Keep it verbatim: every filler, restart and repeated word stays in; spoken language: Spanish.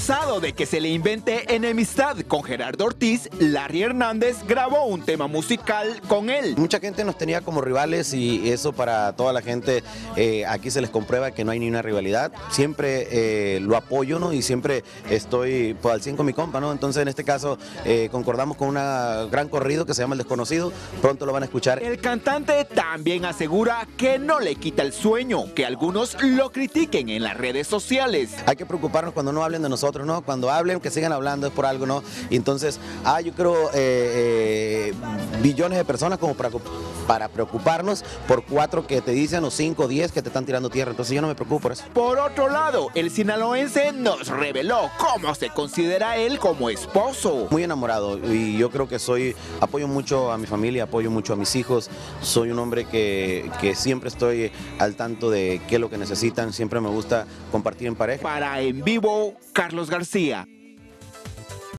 Cansado de que se le invente enemistad con Gerardo Ortiz, Larry Hernández grabó un tema musical con él. Mucha gente nos tenía como rivales y eso para toda la gente eh, aquí se les comprueba que no hay ni una rivalidad. Siempre eh, lo apoyo, ¿no? Y siempre estoy pues, al cien con mi compa, ¿no? Entonces en este caso eh, concordamos con un gran corrido que se llama El Desconocido. Pronto lo van a escuchar. El cantante también asegura que no le quita el sueño que algunos lo critiquen en las redes sociales. Hay que preocuparnos cuando no hablen de nosotros, ¿no? Cuando hablen, que sigan hablando, es por algo, ¿no? Y entonces, ah, yo creo eh, eh, billones de personas como para, para preocuparnos por cuatro que te dicen o cinco o diez que te están tirando tierra. Entonces yo no me preocupo por eso. Por otro lado, el sinaloense nos reveló cómo se considera él como esposo. Muy enamorado y yo creo que soy, apoyo mucho a mi familia, apoyo mucho a mis hijos. Soy un hombre que, que siempre estoy al tanto de qué es lo que necesitan. Siempre me gusta compartir en pareja. Para En Vivo, Carlos García.